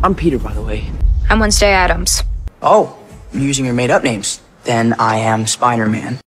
I'm Peter, by the way. I'm Wednesday Addams. Oh, you're using your made-up names. Then I am Spider-Man.